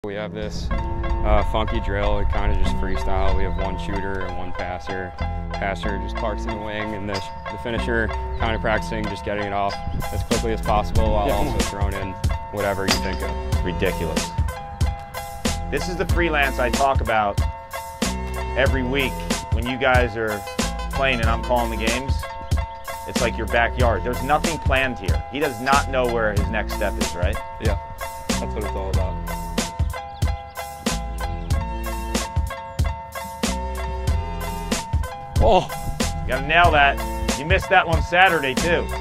We have this funky drill. It kind of just freestyle. We have one shooter and one passer. Passer just parks in the wing, and the finisher kind of practicing just getting it off as quickly as possible while also throwing in whatever you think of. Ridiculous. This is the freelance I talk about every week when you guys are playing and I'm calling the games. It's like your backyard. There's nothing planned here. He does not know where his next step is, right? Yeah, that's what it's all about. Oh, you gotta nail that. You missed that one Saturday too.